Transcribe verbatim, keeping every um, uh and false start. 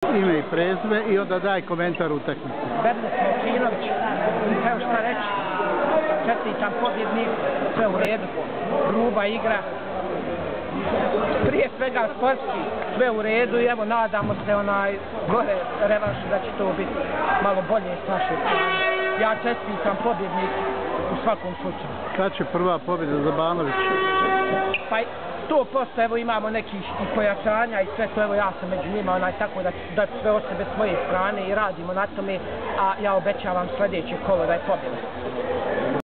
ime i prezime i onda daj komentar utakmice. Bernet Mokinović, evo šta reći, čestitam pobjednik, sve u redu, gruba igra, prije svega sportski, sve u redu i evo nadamo se onaj gore revanš da će to biti malo bolje s naše strane. Ja čestitam pobjednik u svakom slučaju. Kad će prva pobjeda za Banovića? Pa sto posto evo imamo nekih i pojačanja i sve to, evo ja sam među njima, onaj, tako da da sve od sebe svoje strane i radimo na tome, a ja obećavam sljedeće kolo da je pobjeda.